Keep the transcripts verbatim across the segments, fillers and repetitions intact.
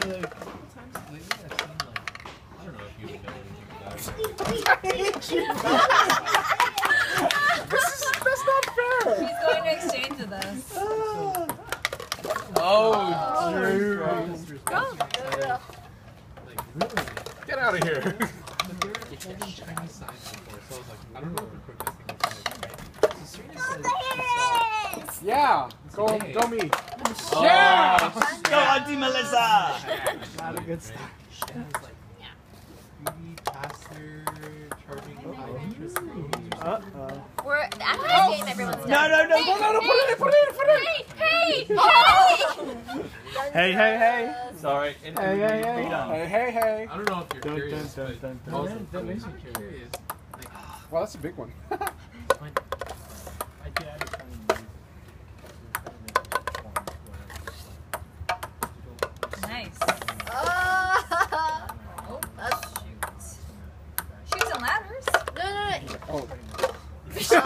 like, a couple times lately I've seen like, I don't know if you know anything about it. This is, that's not fair. He's going to exchange with us. Oh, Drew. Go. Get out of here. But there were shiny signs before, so I was like, I don't know if we're protesting this right. So Serena said she saw. Yeah, go, go me. Oh. Yeah. Go, Auntie Melissa. Not a good start. And it was like, beauty pastor charging high interest loans. Uh-oh. We're after this game, everyone's done. No, no, no, No, no, no, put it in, put it in, put it in. Hey, hey, Hey, hey, hey. Sorry. Hey, hey, hey. Hey, hey, hey. I don't know if you're Dun, curious, dun, dun, but dun, dun. also that makes me curious. Like, Well, that's a big one. Nice. Oh, that's Shoots and ladders. no, no, no. Oh, I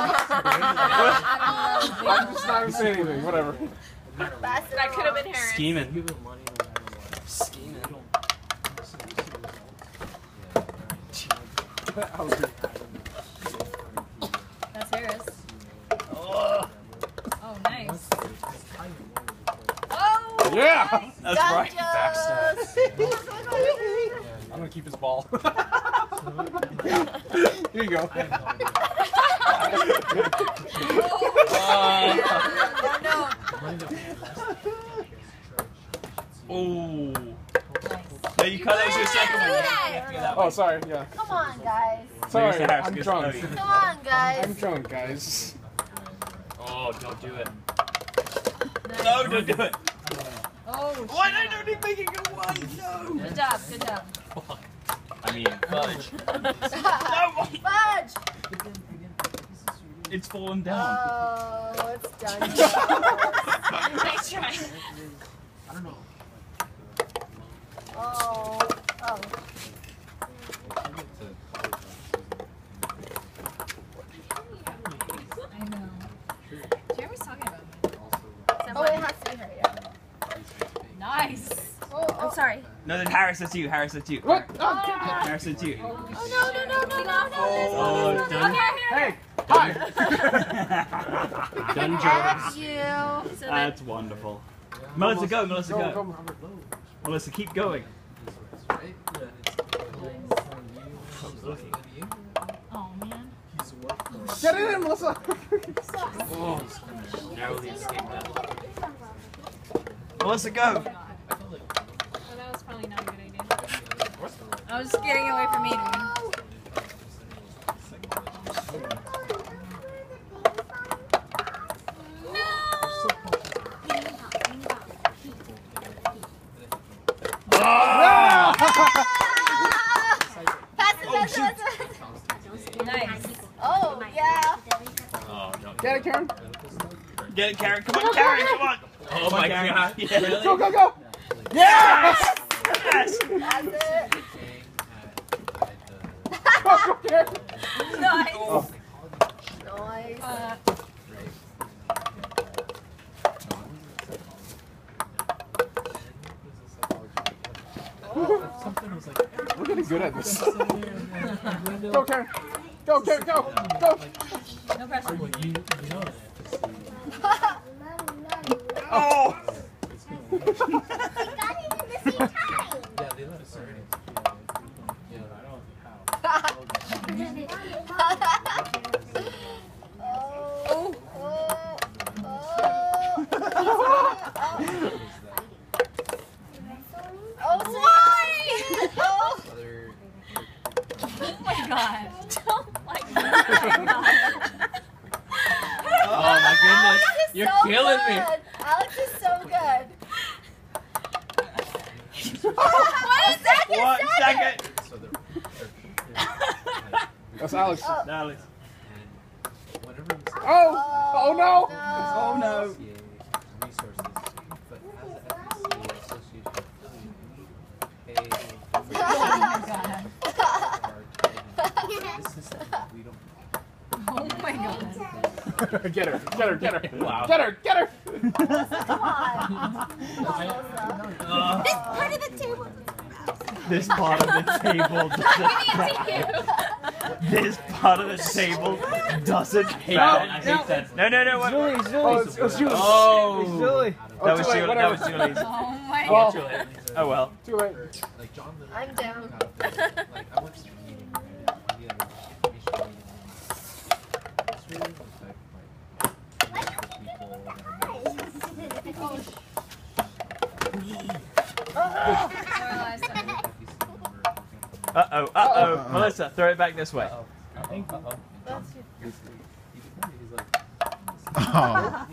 I'm just not even saying anything. Whatever. That could have been Harris. Scheming. I was good. That's Harris. Oh, Oh, nice. Oh, Yeah. that's right. I'm gonna keep his ball. Here you go. Oh. No, you cut out your second one. Oh, sorry. Yeah. Come on, guys. Sorry, Mister Harris I'm gets drunk. to Come on, guys. I'm drunk, guys. Oh, don't do it. No, don't do it. oh. Why did I don't make it go one? No. Good job, good job. I mean, fudge. No, Fudge. it's falling down. Oh, it's done. Nice try. I don't know. Oh, oh. I know. Jeremy's talking about me. Oh, it has to be her, yeah. Nice. Oh, oh. I'm sorry. No, then Harris, that's you. Harris, that's you. What? Oh, Harris, that's you. Oh, no, no, no, no, no, no. Oh, done. hey! Hi! Done F jobs. you. So That's wonderful. Melissa, go. Melissa, Go, go. go. Melissa, keep going. Right? oh man. Get it in, Melissa! Oh, narrowly escaped that. Melissa, go. Oh, that was probably not a good idea. I was just getting away from me. Pass it, pass it, pass it. Nice. Oh, yeah. Oh, no. Get it, Karen. Get it, Karen. Come on, Karen. Come on. Oh my god. Yeah. Go, go, go! Yes! Yes. That's it. Go, go, Karen! Nice. Oh. Nice. Uh, Something was like, We're getting good at this. go, Go, Karen! Go, Karen, go! Go! no pressure. Well, you, you know that. Oh. Yeah, they let us already. Yeah, I don't know how. Oh, oh, oh. Oh, why? Oh. Other, Oh my god. Don't like that. oh my goodness. Alex is You're so killing me. good. Alex is so good. One second, One second. so they're, That's Alex. Oh. Alex. and whenever you say Oh! Oh no! Oh no. F C A resources, but as an F C A association affiliate, we pay Oh my god. this is something we don't. Oh my god. Get her! Get her! Get her! Wow. Get her! Get her! Come on. Uh, This part of This part of the table doesn't. This part of the table doesn't hate No, that. I hate that. No, no, no. What? Julie's, Julie's. Oh, it's, it's Julie's. Oh. It's Julie. Oh, That was too late, Julie. That whatever. was Julie's. Oh my Well, god. Oh well. Too late. Like John literally I'm down. got up there, like I went to the meeting, right? And he had an information meeting. It's really the type of like for people that are Realized that. Uh oh. Uh oh. Melissa, throw it back this way. Uh-oh. Uh-oh. Uh-oh. That's He's, he's, he's like, Oh.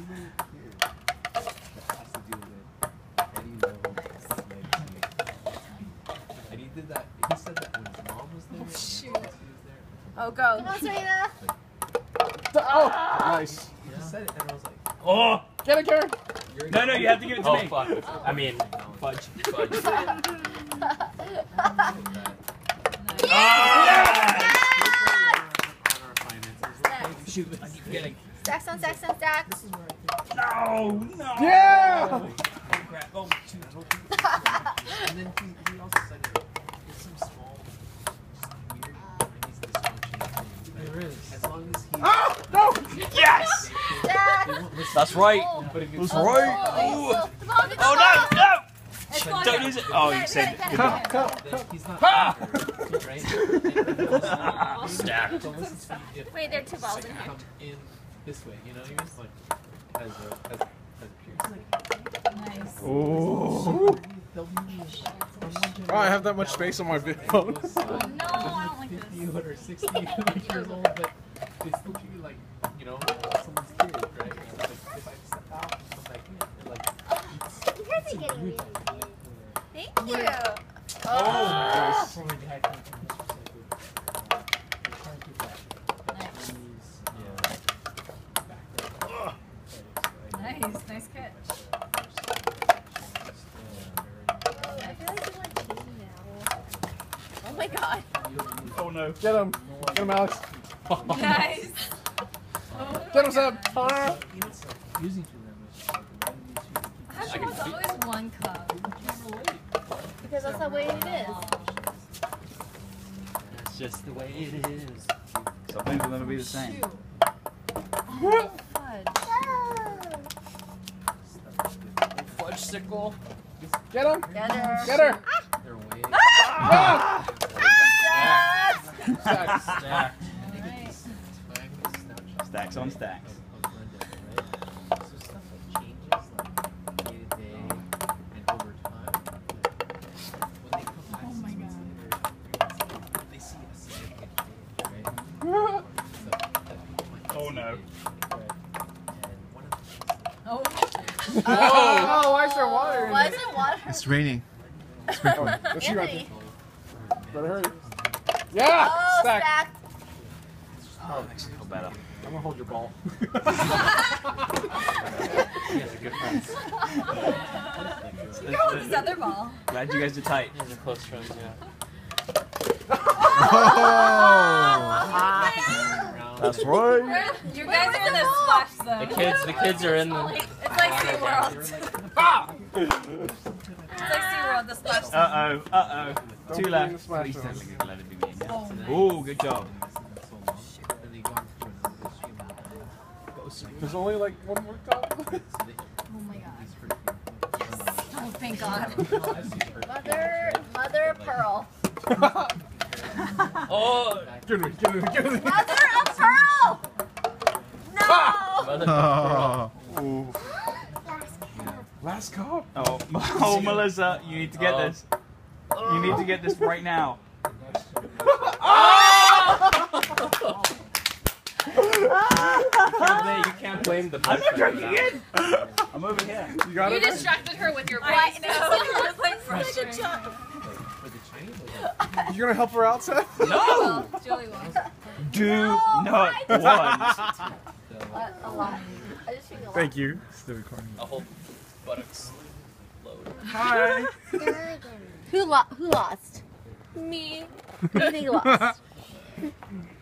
and he did that. He said that when his mom was there. Shoot. And his auntie was there. Oh, go. Come on, Serena. Oh, nice. He just said it, and I was like, Oh. Get it, Karen. "You're No, no. You have to give it to Oh me. fuck. I mean, fudge. Fudge. Ah! on our finances. Shoot, I keep getting. Stacks on stacks on stacks. No. No. Yeah. Oh crap. Oh shoot. And then he, he also said it, it's some small, just weird, Chinese dysfunction thing. There is. As long as he. Oh, no. Yes. Stack. They won't listen. That's right. Oh. But if you That's Oh, right. oh, come on, get the Oh ball. no. No. It's going Don't down. use it. Oh, you said it. Good job. then he's not Ha! angry, right? Stacked. So listen to me if Wait, there are two balls in here. come in this way, you know what I mean? Like, as a, as, as a peer. Nice. Ooh. They'll be like, from one Oh, I have that much space on my phone. Oh no, I don't like fifty this. or sixty years old, but they still treat you like, you know, someone's kid, right? Like, if I step out and come back in, they're like, it's, You guys it's are a getting weird me. thing. Thank you. Oh, For my dad comes from this perspective, uh, they try to keep that Nice. Chinese, uh, background. Nice, nice catch. I feel like you want tea now. Oh my god. Oh no. Get him. Get him, Alex. Nice. Get him, Seb. Ah. It's like using to them is like, why do these people keep How come it's always one cup? Because that's the way it is. That's just the way it is. Some things will never be the same. Shoot. Oh, fudge. Fudge sickle. Get him. Get her. Get her. They're way. Ah! Stack. Stacks. Yeah. Nice. Stacks on stacks. Of Glendale, right? So stuff like changes like day to day and over time. When they come back Oh six my months God. later, they see a significant change, right? So that people might Oh, see no. a change, right? And one of the things that Oh. Oh, why is there water in Why it? is it water? It's raining. Oh, what you got? Anthony. Better hurry. Yeah. Oh, Stack. stack. Oh, makes me feel better. I'm gonna hold your ball. he has a good friend. You go with this other ball. Glad you guys are tight. These are close friends, yeah. Oh! That's right. You guys are in the splash zone. The kids, the kids are in the. It's like SeaWorld. Ah! It's like SeaWorld, the splash zone. Uh oh. Uh oh. Don't Two be in left. the splash Please zone. don't let it- let it be me. Yeah. Oh, nice. Ooh, good job. And they go through another stream and go swing. There's only like one more cup. So they- Oh my god. he's pretty good. Oh, thank God. Mother, mother of pearl. Oh! Give me, give me, give me. Mother of pearl. No. Mother of Oh. Ooh. Last cup. Oh, oh, Melissa, you need to get Oh. this. You need to get this right now. pearl. You can't blame the I'm blood not pressure drinking now. it. I'm over here. You got You it? distracted her with your I bite. know. It's like frustrating. For the Chinese, like, You gonna help her out, Seth? No. Julie won't. Do No, not I want. A, a lot. I just think a lot. Thank you. Still recording. A whole buttocks load. Hi. Who, lo- who lost? Me. Who do you think lost?